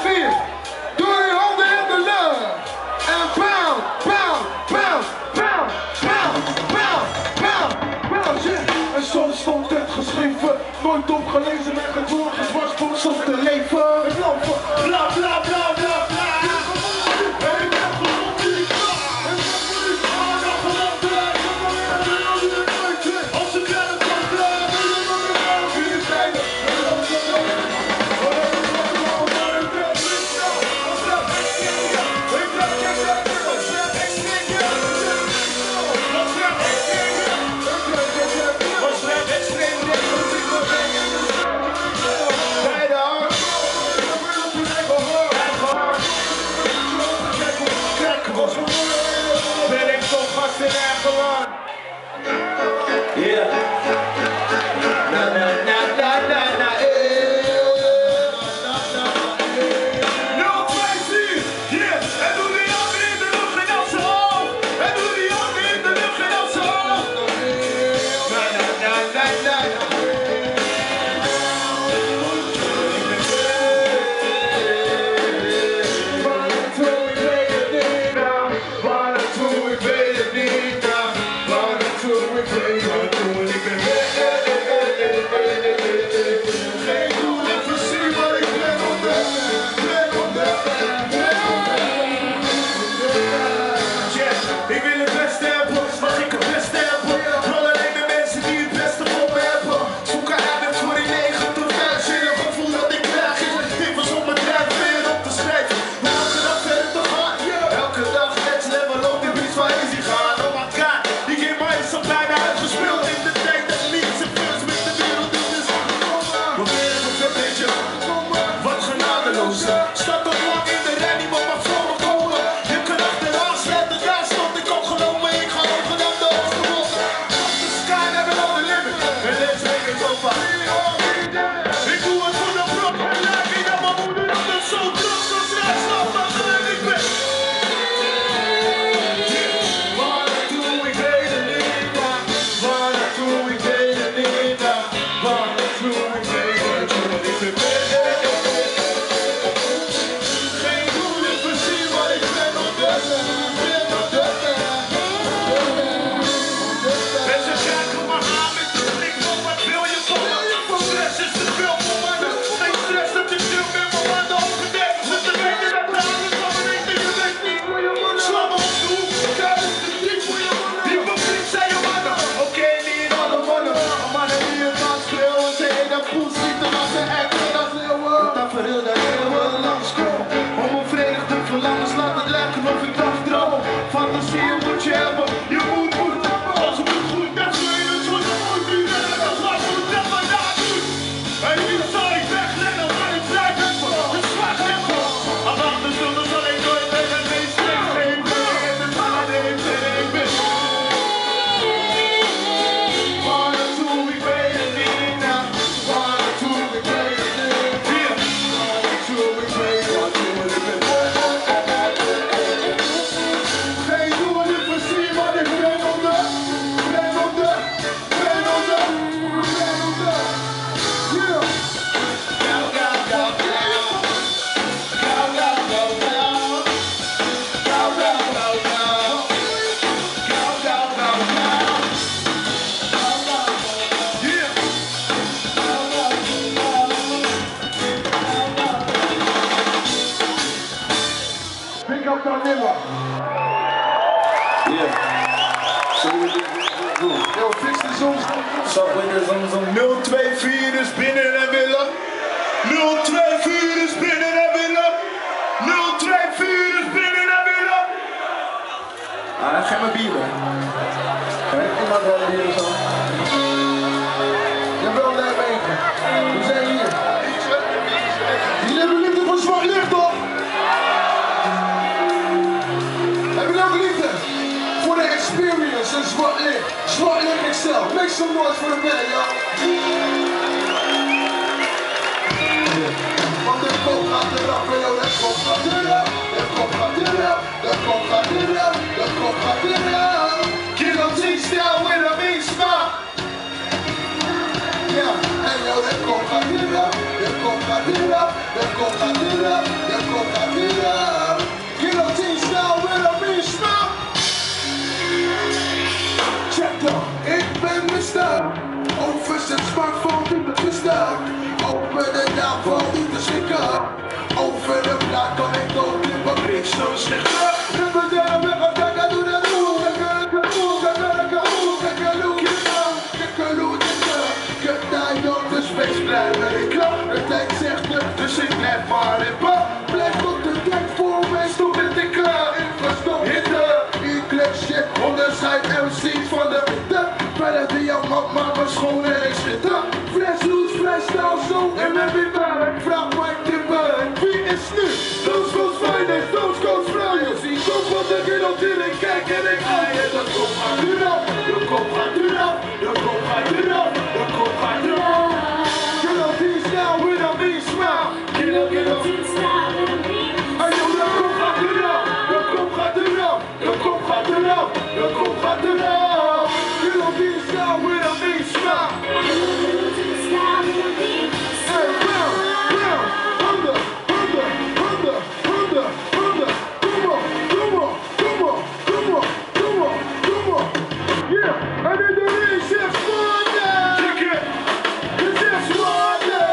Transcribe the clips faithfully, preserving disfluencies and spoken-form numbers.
vier. Doe je handen in de lucht. En pound, pound, pound, pound, pound, pound, pound, pound, yeah. En soms stond het geschreven, nooit opgelezen en het woord was voor om te leven. En bla bla bla bla bla bla. nul twee vier is binnen en willen. nul twee vier is binnen en willen. nul twee vier is binnen en willen. Ah, geef maar bieren. Heeft iemand wel een bier zo? Je wil daar weten. We zijn hier. Jullie hebben liefde voor zwart licht, toch? Hebben jullie ook liefde voor de experience en zwart licht? Zwart licht Excel. Make some noise for the band, y'all. Want de kop gaat eraf, joh. De kop gaat eraf. De kop gaat eraf. De kop gaat eraf. De kop gaat eraf. Kill them T-style with a mean spot. Ja, en joh, de kop gaat eraf. De kop gaat eraf. De kop gaat eraf. zo'n slechte. De tijd zegt het, dus ik blijf maar in bad. Blijf op de tijd voor mij, stop met ik klaar. Verstop hitte, E-click shit, onderscheid M C's van de witte. Verder die jouw mama maar schoon en ik schitter. Fles loose, fles stijl zo en met wie werk. Vraag Mike Timber, wie is nu? Those goes finest, those goes flyers. Zie kom van de wereld in en kijk en ik ga je. De kop gaat eraf, de kop gaat eraf, de kop gaat eraf, de kop gaat eraf. Now with a big smile, get up, get up. Hey yo, de kop gaat eraf, de kop gaat eraf, de kop gaat eraf, de kop gaat eraf. Get up, be style with a big smile. Hey, round, round, under, under, under, under, under. Come on, come on, come on, come on, come on, come on. Yeah, and then the release is fun. Check it, this is fun.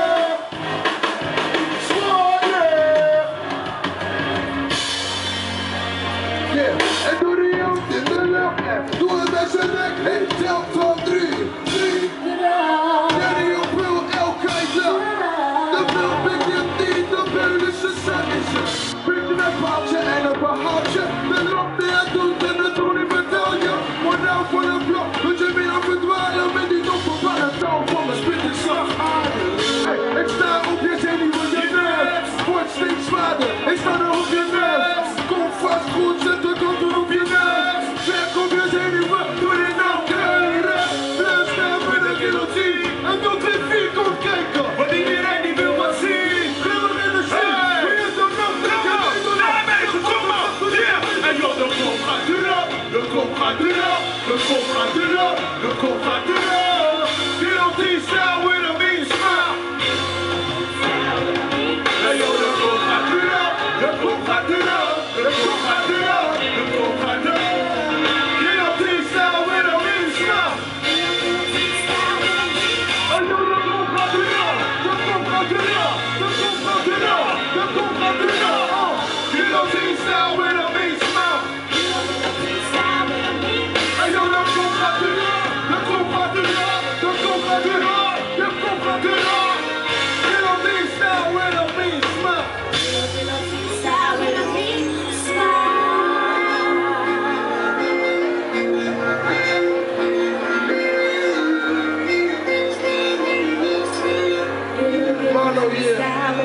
En doe die hand in de lucht. Doe het met zijn nek. En tel tot drie. Drie. Daddy op wil elke dag. De wil pik je niet. De beul is een zakje. Pik je een paaltje en een behoudje. De lop die het doet en de toon die vertel je. Maar nou voor de blok. Want je bent aan verdwalen met die doffe parataal van mijn spit is zacht aardig. Hey, ik sta op je zenuwen je nerves. Wordt steeds zwaarder. Ik sta er op je nerves. Kom vast goed, zet de kant op je neus. Trek op je zenuwen, doe dit nou keren. Blijf staan met de guillotine. En doe twee vier komt kijken. Want iedereen die wil wat zien. Grillen in de zin. Wie is er nog? Daar ben je gekomen. En joh, de kop gaat eraf. De kop gaat eraf. De kop gaat eraf. De kop gaat eraf. Guillotine style with a mean smile. En joh, de kop gaat eraf. De kop gaat eraf. De kop gaat eraf. De kop gaat eraf. Guillotine style with a mean smile. En joh, de kop gaat eraf. De kop gaat eraf. De kop gaat eraf. De kop gaat eraf. Guillotine style with a mean smile. En joh, de kop gaat eraf. De kop gaat eraf. De kop gaat eraf. De kop gaat eraf. Guillotine style with a mean smile. Mano, yeah.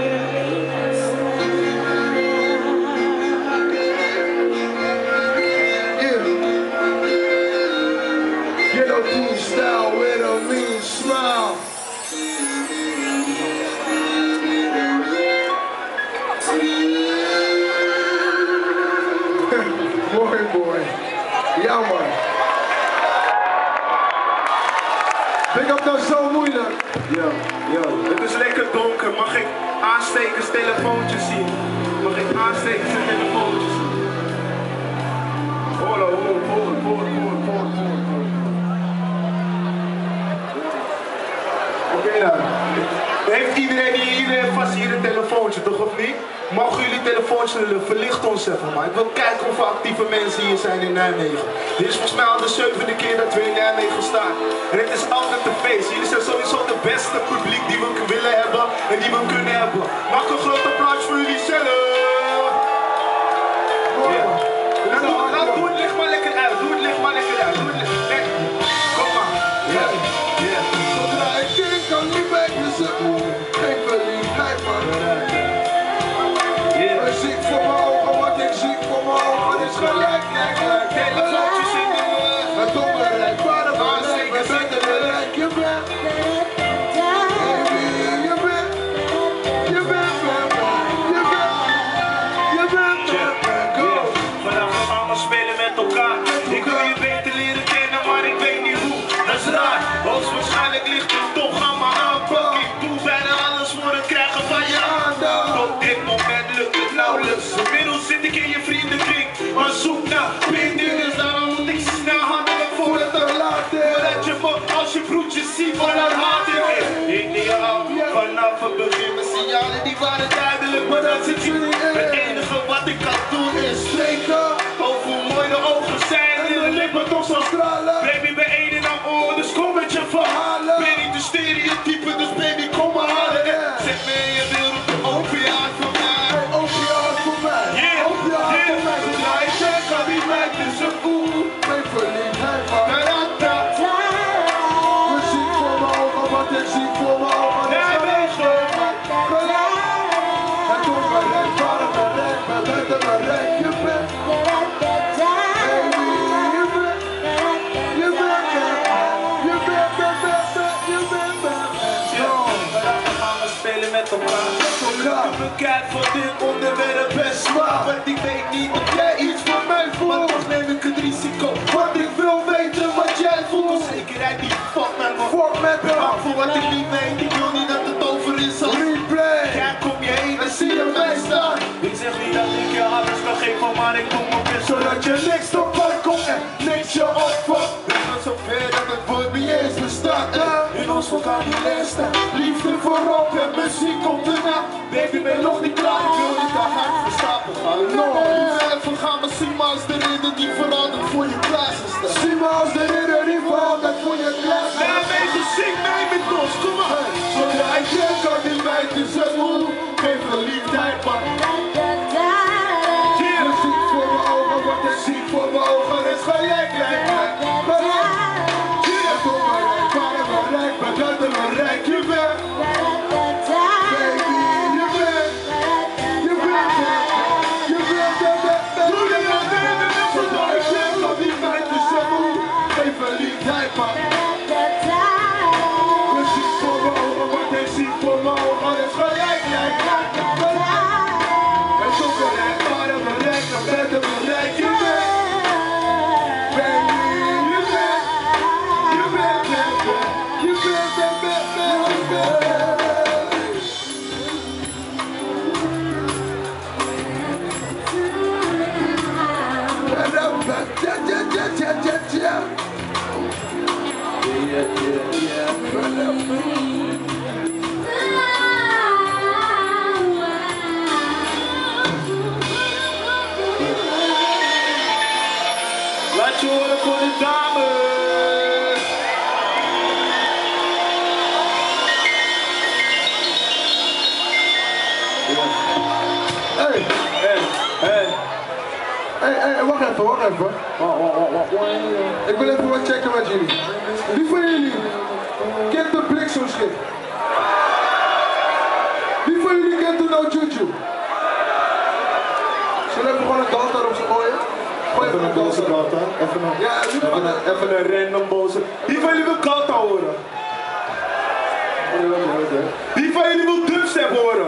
Yeah. Guillotine style with a mean smile. Boy, boy. Ja, man. Big up dat zo moeilijk. Yo, yo, het is lekker donker. Mag ik aanstekers telefoontjes zien? Mag ik aanstekers telefoontjes zien? Hoor, hoor, hoor, hoor, hoor, hoor, hoor. Oké dan. Heeft iedereen hier, iedereen vast hier een telefoontje, toch of niet? Mogen jullie telefoontje verlicht ons even, maar ik wil kijken hoeveel actieve mensen hier zijn in Nijmegen. Dit is volgens mij al de zevende keer dat we in Nijmegen staan. En het is altijd een feest. Jullie zijn sowieso de beste publiek die we willen hebben en die we kunnen hebben. Mag een groot applaus voor jullie zelf. Ja. Nou, doe, nou, doe het licht maar lekker uit. Doe het licht maar lekker uit. Doe het licht. Hey. Kom maar. Ja. Ja. Zodra ik denk aan die mensen, geen verliefdheid, man. Ik zie voor mijn ogen, wat ik zie voor mijn ogen is gelijk, gelijk, gelijk. Telefoontjes in de lucht. Het onbereik, waar de man zijn, we zijn er bereik, je bent. Baby, je bent, je bent, je bent, je bent, je bent, go. Vandaag gaan we allemaal spelen met elkaar. Ik wil je beter leren kennen, maar ik weet niet hoe. Dat is raar, hoogstwaarschijnlijk ligt het toch aan mijn aanpak. Ik doe bijna alles voor het krijgen van je aandacht. Tot dit moment lukt het nauwelijks. Inmiddels zit ik in je vriendenkring, maar zoek naar binding. Dus daarom moet ik snel handelen voor het te laat is. Zodat je me als je broertjes ziet van het hart in. Ideaal, vanaf het begin. Mijn signalen die waren duidelijk, maar dat zit niet. Het enige wat ik kan doen is lijkt is een oeh, mijn verliefdheid van Karata. Muziek voor mijn ogen, wat ik zie voor mijn ogen. Nijmegen. Het doet me rek, waarom me rek, me bent en me rek, je bent. Baby, je bent, je bent, je bent, je bent, je bent, je bent. We gaan spelen met elkaar. Ik bekijk voor dit onderwerp best zwaar. Want ik weet niet of jij iets voor mij voelt. Maar toch neem ik het risico. Want ik wil weten wat jij voelt. Onzekerheid die fuck met me. Fuck met me. Maar voor wat ik niet weet, ik wil niet dat het over is als replay. Kijk om je heen en zie je mij staan. Ik zeg niet dat ik je alles wil geven, maar ik kom op in zodat je niks op pad komt en niks je opvangt. Ik ben zo ver dat het woord niet eens bestaat. In ons vocabulaire staat liefde voorop en muziek komt erna. Baby, ben nog niet klaar, ik wil niet dat hart verstappen gaan. No, even gaan we zien maar als de ridder die verandert voor je klassen staat. Zie maar als de ridder die verandert voor je klassen staat. Nijmegen, zing mij met ons, kom maar. Zodra ik denk kan die meid is het moe. Geef verliefdheid man. Muziek voor mijn ogen, wat ik zie voor mijn ogen is gelijk, gelijk, gelijk. Het doet me rijk, waarom me rijk, maar dat er me rijk je bent. Baby, je bent, je bent, je bent, je bent. Doe je dat in de lucht, zodra ik denk kan die meid is het moe. Geef verliefdheid man. Muziek voor mijn ogen, wat ik zie voor mijn ogen is gelijk, gelijk, gelijk. Het doet me rijk, waarom me rijk, maar dat er me rijk je bent. Baby, je bent, je bent, je bent, je bent, je bent, je bent. Laat je horen voor de dames. Hey, Hey, hey. hey, hey, wacht even, wacht even. Ik wil even wat checken met jullie. Wie van jullie kent de bliksemschip? Wie van jullie kent de no juju? Zullen we even gewoon een data op ze gooien? Gooi even een boze data. Kalta. Even een, Ja, nu even gewoon een, even een random boze. Wie van jullie wil Kalta horen? Wie van jullie wil dubstep horen?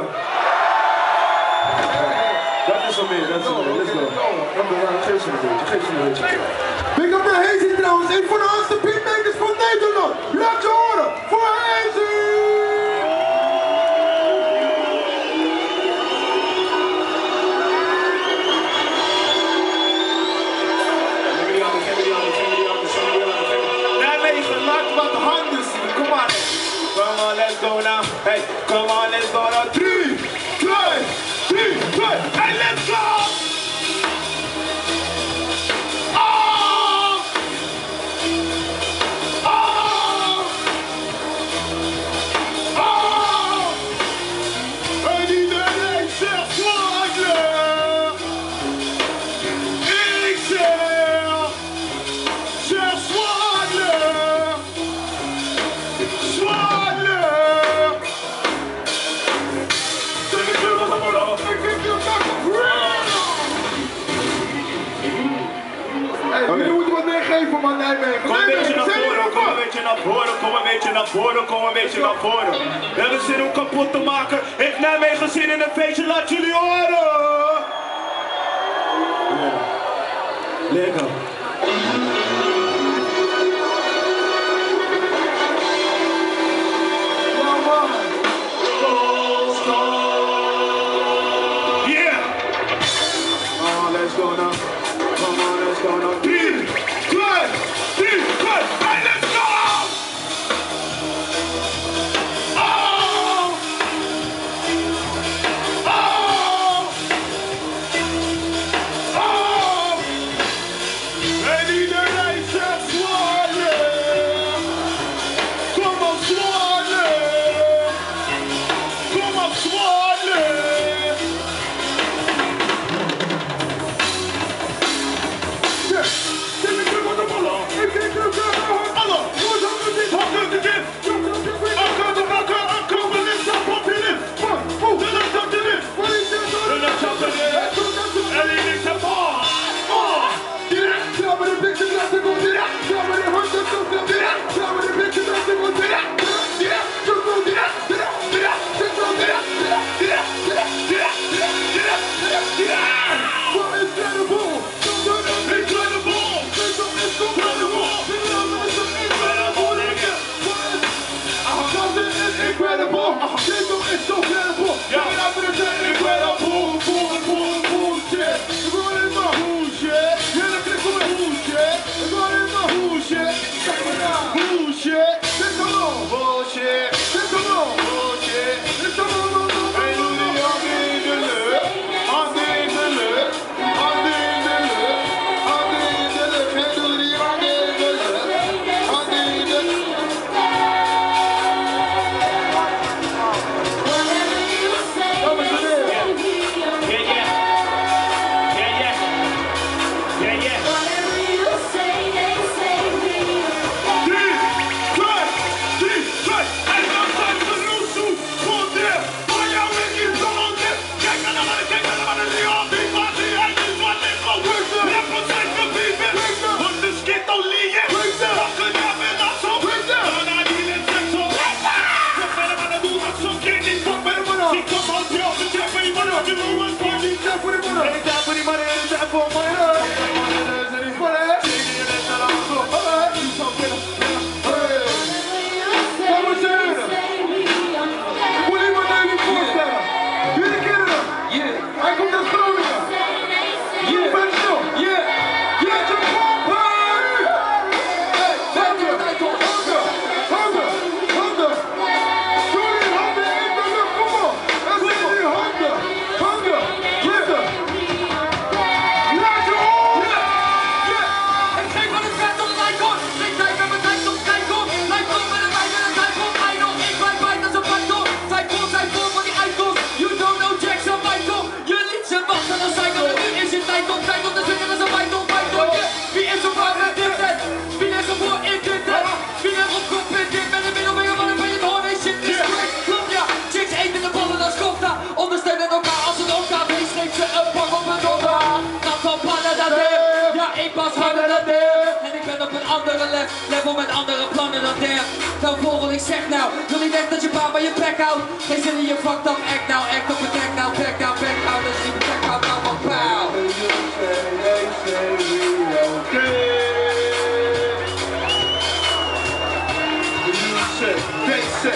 Dat is wel meer, dat is wel meer. Let's go. Geef ze een beetje, geef ze een beetje. Big up de Hazy trouwens, een van de hardste beatmakers van Nederland. Laat je horen voor Hazy! Nijmegen, laat wat handen zien, kom maar. Come on, let's go now. Hey, come on, let's go now. Drie, twee, drie, twee, en let's go! Oh! Oh! Oh! En iedereen zegt zwaarder. Ik zeg, zeg zwaarder. Zwaarder. Zeg ik wil nog maar af. Hey, jullie moeten wat meegeven man, Nijmegen. Kom een beetje naar Nijmegen, voren, kom een beetje naar voren, kom een beetje naar voren, kom een beetje naar voren. We hebben zin om kapot te maken. Heeft Nijmegen zin in een feestje, laat jullie horen. Lekker. Yeah! Oh, let's go now. Come on, let's go now. Three, two, three, two, and let's go! Oh! Oh! Oh! En iedereen zegt zwaarder. Kom op zwaarder. Kom op zwaarder. ik was harder dan Def. En ik ben op een andere le level met andere plannen dan Def. Nou vogel, ik zeg nou, wil niet echt dat je pa bij je bek houdt. Geen zin in je fucked up act nou, act op een nek nou, back nou, back nou. Dat is niet back out nou, maar pauw. They say